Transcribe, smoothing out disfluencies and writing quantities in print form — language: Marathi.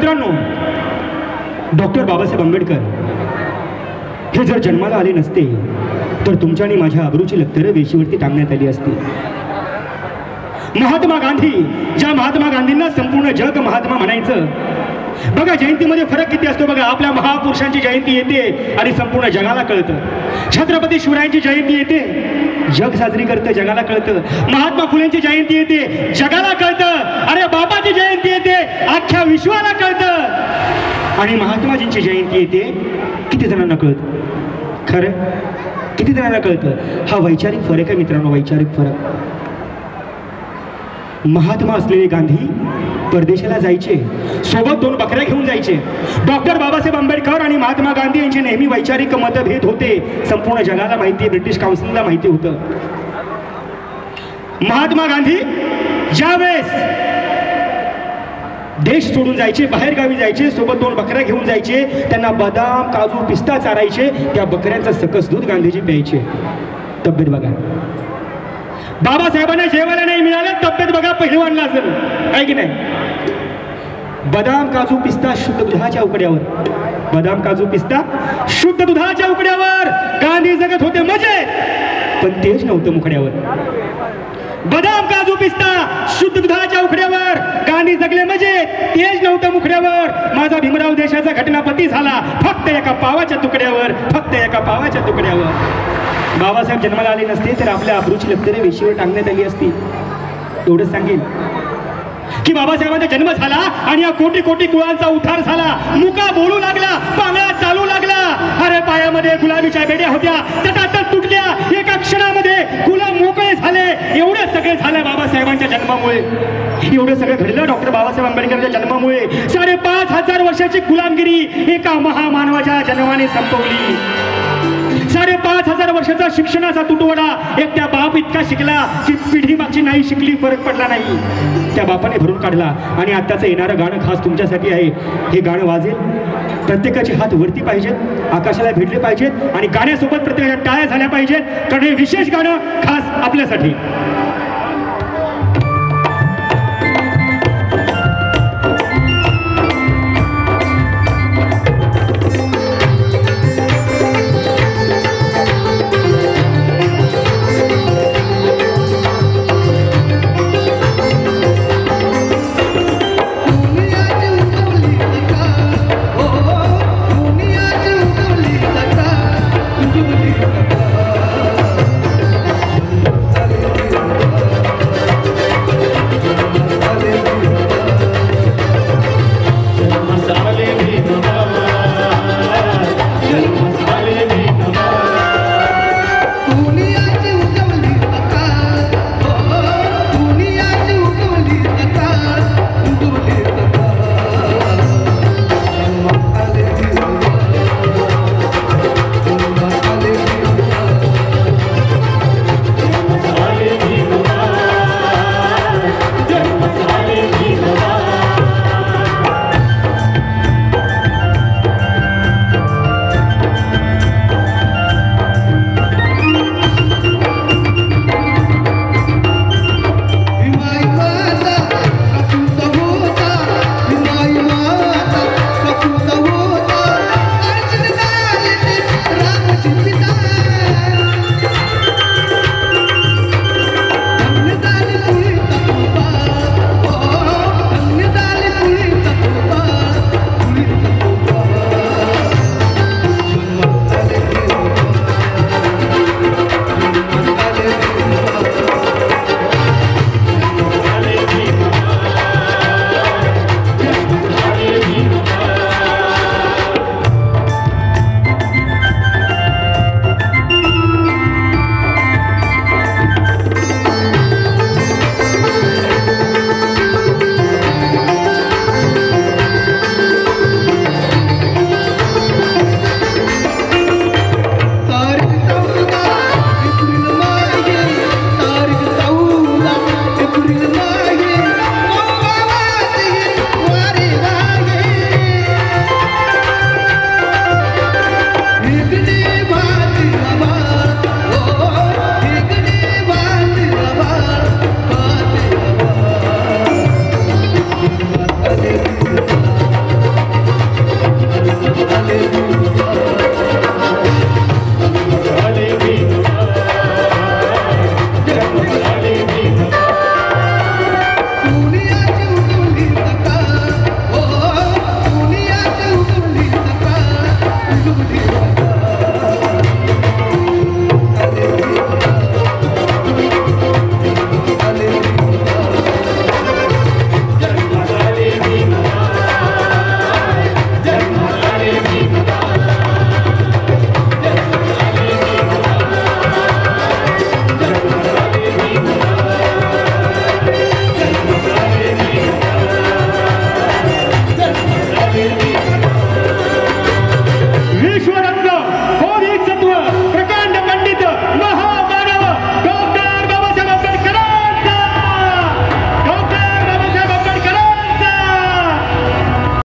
मित्रांनो, डॉक्टर बाबासाहेब आंबेडकर हे जर जन्माला आले नसते तर तुमच्या आणि माझ्या आबरूची लक्तरं वेशीवरती टांगण्यात आली असती. महात्मा गांधी, ज्या महात्मा गांधींना संपूर्ण जग महात्मा म्हणायचं. बघा जयंतीमध्ये फरक किती असतो बघा. आपल्या महापुरुषांची जयंती येते आणि संपूर्ण जगाला कळतं. छत्रपती शिवरायांची जयंती येते, जग साजरी करतं, जगाला कळतं. महात्मा फुलेंची जयंती येते, जगाला कळतं. अरे बाबाची जयंती येते, अख्ख्या विश्वाला कळतं. आणि महात्माजींची जयंती येते, किती जणांना कळतं? खरं किती जणांना कळतं? हा वैचारिक फरक आहे मित्रांनो, वैचारिक फरक. महात्मा असलेले गांधी परदेशाला जायचे, सोबत 2 बकऱ्या घेऊन जायचे. डॉक्टर बाबासाहेब आंबेडकर आणि महात्मा गांधी यांचे नेहमी वैचारिक मतभेद होते, संपूर्ण जगाला माहिती, ब्रिटिश काउन्सिलला माहिती होतं. महात्मा गांधी ज्यावेळेस देश सोडून जायचे, बाहेर गावी जायचे, सोबत 2 बकऱ्या घेऊन जायचे. त्यांना बदाम, काजू, पिस्ता चारायचे. त्या बकऱ्यांचं सकस दूध गांधीजी प्यायचे. तब्येत बघा. बाबासाहेबांना जेवायला नाही मिळालं, तब्येत बघा पहिलवानला असेल, आहे की नाही? बदाम, काजू, पिस्ता शुद्ध दुधाच्या उकड्यावर, बदाम, काजू, पिस्ता शुद्ध दुधाच्या उकड्यावर गांधी जगत होते मजेत, पण तेज नव्हतं मुखड्यावर. बदाम, काजू, पिस्ता शुद्ध दुधाच्या उकड्यावर गांधी जगले मजेत, तेज नव्हतं मुखड्यावर. माझा भीमराव देशाचा घटनापती झाला फक्त एका पावाच्या तुकड्यावर, फक्त एका पावाच्या तुकड्यावर. बाबासाहेब जन्माला आले नसते तर आपल्या आबरूची लक्तरे वेशीवर टांगण्यात आली असती. एवढंच सांगेन की बाबासाहेबांचा जन्म झाला आणि या कोटी कोटी कुळांचा उद्धार झाला. मुका बोलू लागला, पांगळा चालू लागला. अरे पायामध्ये गुलाबीच्या बेड्या होत्या, तटातट तुटल्या. एका क्षणामध्ये गुलाम मोकळे झाले. एवढं सगळं झालं बाबासाहेबांच्या जन्मामुळे. एवढं सगळं घडलं डॉक्टर बाबासाहेब आंबेडकरांच्या जन्मामुळे. 5,500 वर्षाची गुलामगिरी एका महामानवाच्या जन्माने संपवली. 5,500 वर्षाचा शिक्षणाचा तुटवडा एकट्या बाप इतका शिकला की पिढी मागची नाही शिकली, फरक पडला नाही. त्या बापाने भरून काढला. आणि आत्ताचं येणारं गाणं खास तुमच्यासाठी आहे. हे गाणं वाजेल, प्रत्येकाचे हात वरती पाहिजेत, आकाशाला भिडले पाहिजेत आणि गाण्यासोबत प्रत्येकाच्या टाळ्या झाल्या पाहिजेत, कारण हे विशेष गाणं खास आपल्यासाठी.